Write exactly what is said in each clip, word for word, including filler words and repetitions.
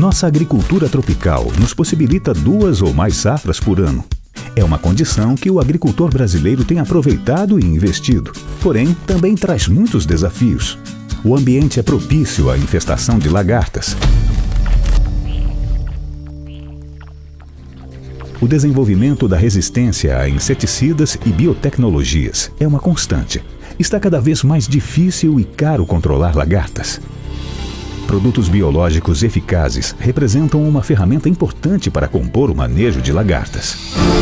Nossa agricultura tropical nos possibilita duas ou mais safras por ano. É uma condição que o agricultor brasileiro tem aproveitado e investido. Porém, também traz muitos desafios. O ambiente é propício à infestação de lagartas. O desenvolvimento da resistência a inseticidas e biotecnologias é uma constante. Está cada vez mais difícil e caro controlar lagartas. Produtos biológicos eficazes representam uma ferramenta importante para compor o manejo de lagartas.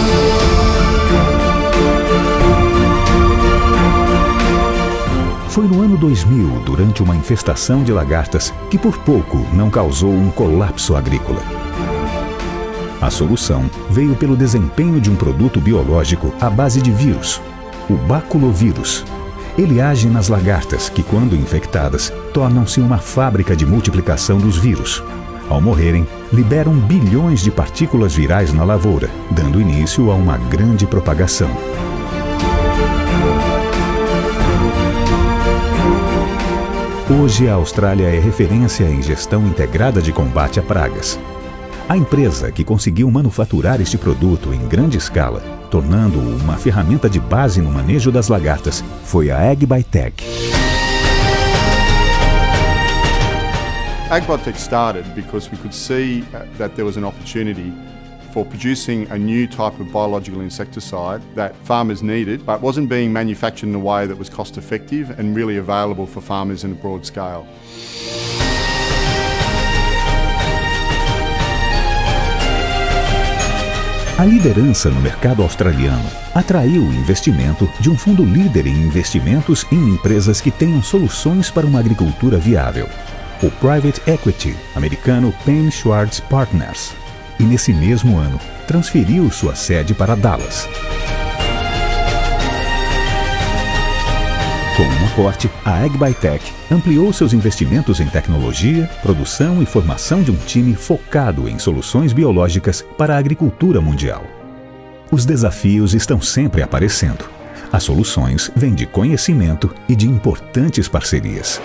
Foi no ano dois mil, durante uma infestação de lagartas, que por pouco não causou um colapso agrícola. A solução veio pelo desempenho de um produto biológico à base de vírus, o baculovírus. Ele age nas lagartas que, quando infectadas, tornam-se uma fábrica de multiplicação dos vírus. Ao morrerem, liberam bilhões de partículas virais na lavoura, dando início a uma grande propagação. Hoje, a Austrália é referência em gestão integrada de combate a pragas. A empresa que conseguiu manufaturar este produto em grande escala, tornando-o uma ferramenta de base no manejo das lagartas, foi a AgBiTech. AgBiTech started because we could see that there was an opportunity for producing a new type of biological insecticide that farmers needed, but wasn't being manufactured in a way that was cost effective and really available for farmers in a broad scale. A liderança no mercado australiano atraiu o investimento de um fundo líder em investimentos em empresas que tenham soluções para uma agricultura viável, o Private Equity americano Penn Schwartz Partners, e nesse mesmo ano transferiu sua sede para Dallas. Com um aporte, a AgBiTech ampliou seus investimentos em tecnologia, produção e formação de um time focado em soluções biológicas para a agricultura mundial. Os desafios estão sempre aparecendo. As soluções vêm de conhecimento e de importantes parcerias.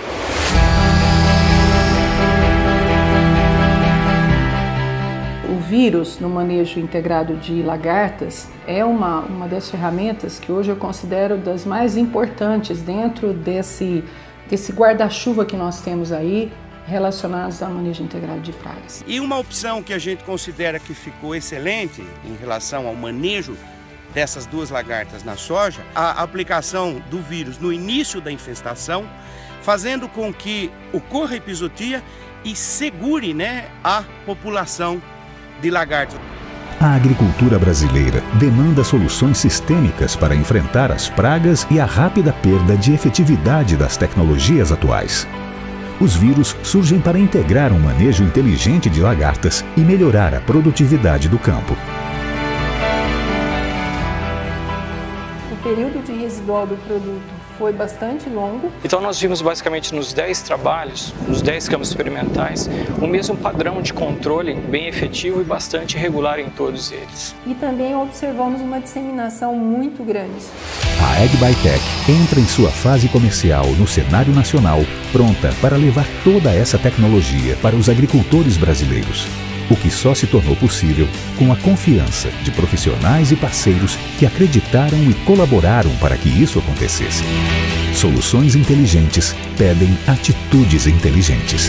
O vírus no manejo integrado de lagartas é uma, uma das ferramentas que hoje eu considero das mais importantes dentro desse, desse guarda-chuva que nós temos aí relacionados ao manejo integrado de pragas. E uma opção que a gente considera que ficou excelente em relação ao manejo dessas duas lagartas na soja, a aplicação do vírus no início da infestação, fazendo com que ocorra epizotia e segure, né, a população de lagartos. A agricultura brasileira demanda soluções sistêmicas para enfrentar as pragas e a rápida perda de efetividade das tecnologias atuais. Os vírus surgem para integrar um manejo inteligente de lagartas e melhorar a produtividade do campo. O período de residual do produto foi bastante longo. Então nós vimos basicamente nos dez trabalhos, nos dez campos experimentais, o mesmo padrão de controle bem efetivo e bastante regular em todos eles. E também observamos uma disseminação muito grande. A AgBiTech entra em sua fase comercial no cenário nacional, pronta para levar toda essa tecnologia para os agricultores brasileiros. O que só se tornou possível com a confiança de profissionais e parceiros que acreditaram e colaboraram para que isso acontecesse. Soluções inteligentes pedem atitudes inteligentes.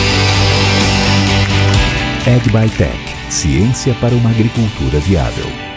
AgBiTech, ciência para uma agricultura viável.